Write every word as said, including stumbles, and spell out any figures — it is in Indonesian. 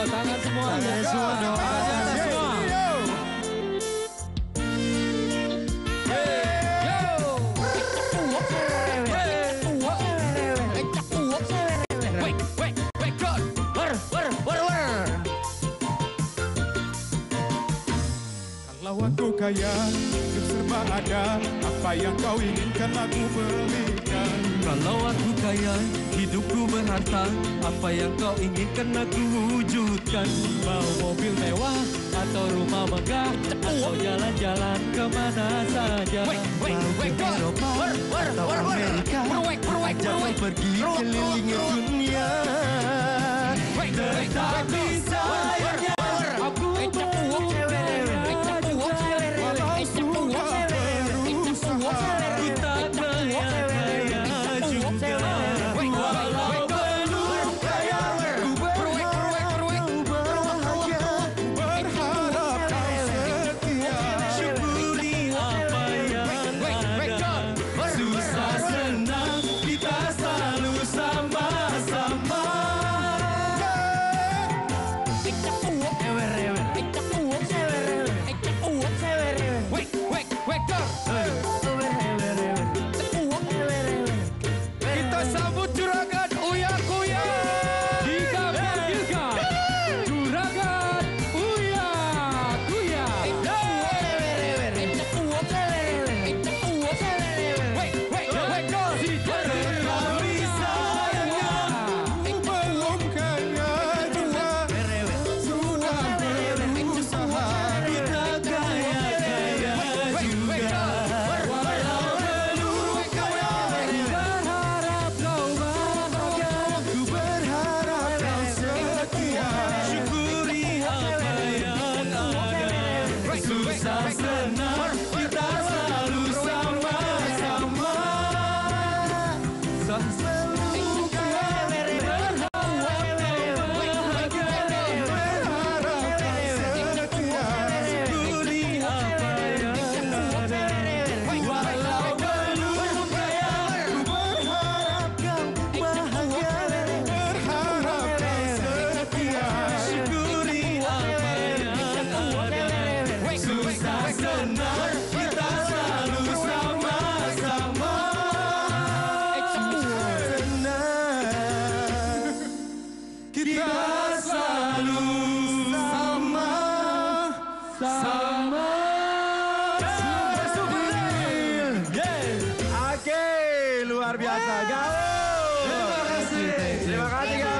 tangan semua. Tangan semua dong. Tangan semua. Kalau aku kaya, hidup serba ada, apa yang kau inginkan aku berikan. Kalau aku kaya, hidupku berharta, apa yang kau inginkan aku wujudkan. Mau mobil mewah atau rumah megah, atau jalan-jalan kemana saja. Mau ke Eropa atau Amerika, ajak kau pergi keliling dunia. Tetapi sayangnya Aku mau kita kaya-kaya juga. Walau belum kaya, ku berharap bahagia, Berharap kau setia. syukuri apa yang ada. Susah senang kita selalu sama-sama. Kita sambut juragan Uya Kuya. Jika panggilkan juragan Uya Kuya. tetapi sayangnya Belum kaya juga, sudah berusaha. kita kaya-kaya juga. Walau belum kaya, berharap kau bahagia. Ku berharap kau setia, Syukuri apa yang ada. Susah senang kita selalu sama-sama. selalu kaya, Berharap kau setia. Syukuri apa yang ada. Walau belum kaya, berharap kau bahagia. Berharap kau setia. syukuri apa yang ada. Susah senang kita selalu sama-sama. Kita selalu sama sama. Oke, luar biasa. Gaul. Terima kasih. Terima kasih, guys.